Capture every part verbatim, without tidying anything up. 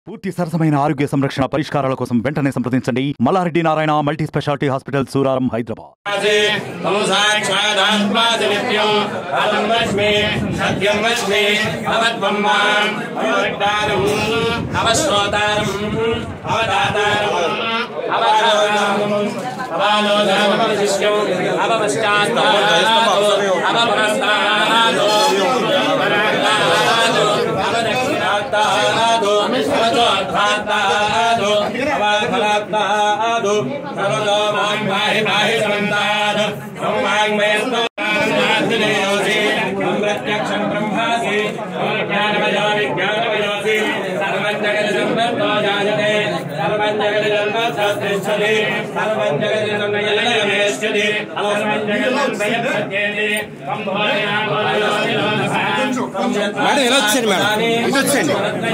పూర్తి సరసమైన ఆరోగ్య సంరక్షణ పరిష్కారాల కోసం వెంటనే సంప్రదించండి Mallareddy Narayana multi speciality hospital Suraram Hyderabad. प्रत्यक्षं ब्रह्मासि ज्ञानमयो विज्ञानमयोसि सर्वं जगदम्बतो जायते सर्वं जगदम्बतस्तिष्ठति सर्वं जगदम्बयमेष्यति सर्वं जगदम्बयप्रत्येति మేడం ఎలా వచ్చారు మేడం ఇది వచ్చండి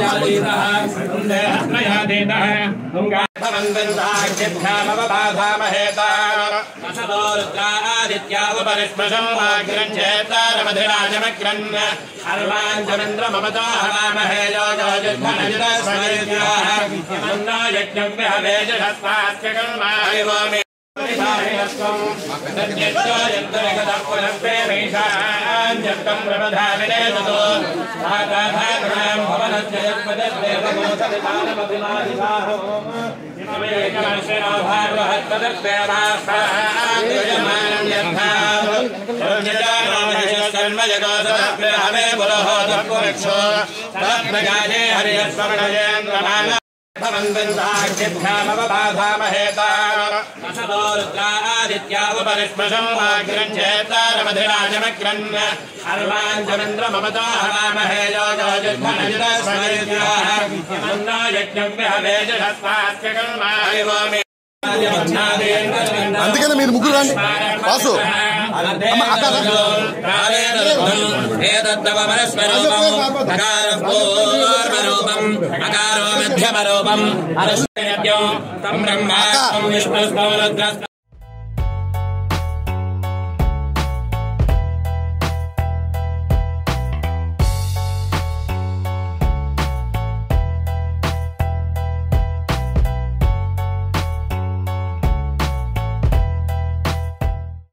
అందుకనే మీరు ముగ్గురు రండి వాసు విష్ణు